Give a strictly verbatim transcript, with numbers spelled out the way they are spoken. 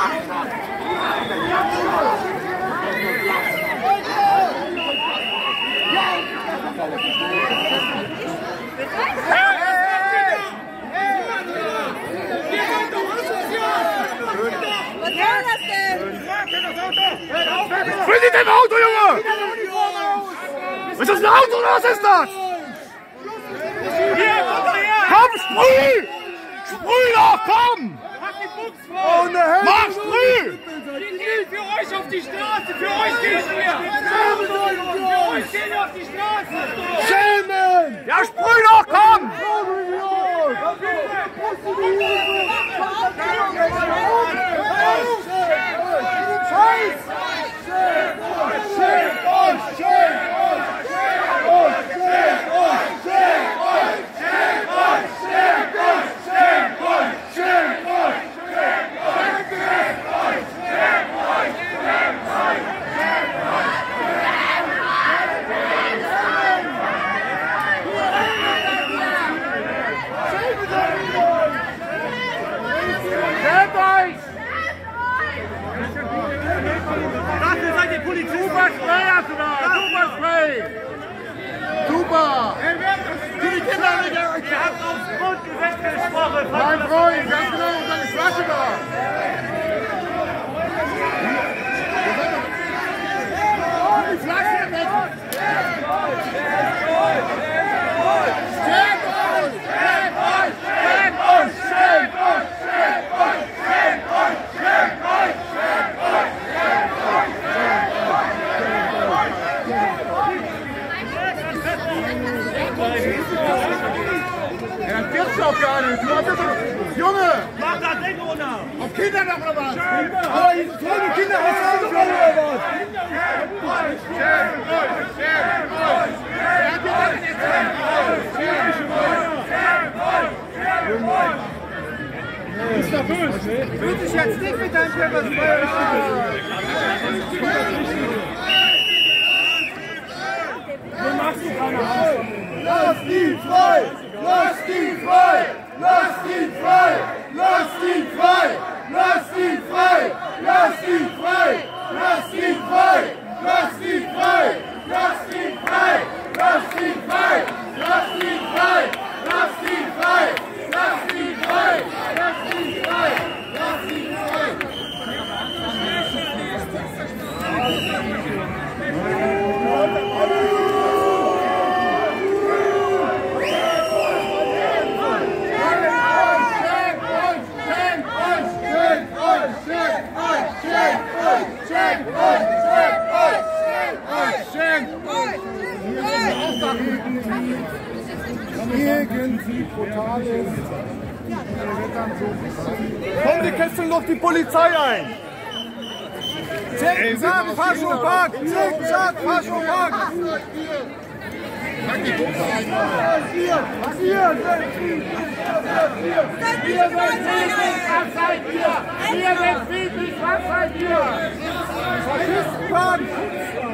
Was ist denn im Auto, Junge? Was ist das, ein Auto oder was ist das? Komm, sprüh! Sprüh doch, komm! Mach sprüh! Für euch auf die Straße! Für euch gehen wir! Für euch gehen wir auf die Straße! Schämen! Ja, sprüh doch, komm! Dafür seid ihr Polizisten! Super Spray hast du da! Super Spray! Super! Die Kinder nicht! Ihr habt aufs Grundgesetz gesprochen! Mein Freund, ganz genau, unsere Flasche da! Die Flasche weg! Stellt euch! Stellt euch! Stellt euch! Stellt euch! Stellt euch! Stellt euch! Stellt euch! Stellt euch! Stellt euch! Ja, das gibt's doch gar nicht. Du hast das doch... Junge! Mach das Ding runter! Auf Kinder noch oder was? Aber diese tolle Kinder hast du auch noch oder was? Schämt euch! Schämt euch! Wer hat dir das denn erzählt? Schämt euch! Ist nervös, ne? Fühlt sich jetzt nicht mit deinem Pfefferspray. So machst du keine Angst! Lass ihn frei! Lass ihn frei! Lass ihn frei! Lass ihn frei! Lass ihn frei! Lass ihn frei! Lass ihn frei! Lass ihn frei! Lass ihn frei! Lass ihn frei! Lass ihn frei! Lass ihn frei! Lass ihn frei! Lass ihn frei! Lass ihn irgendwie brutal ist. Komm, die Kästchen noch die Polizei ein! Zick, zack, Faschopack! Zick, zack, Faschopack! Pack die Pumpe ein! Hier! Hier! Hier seid friedlich! Was seid ihr? Hier seid friedlich! Was seid ihr? Faschistenpack!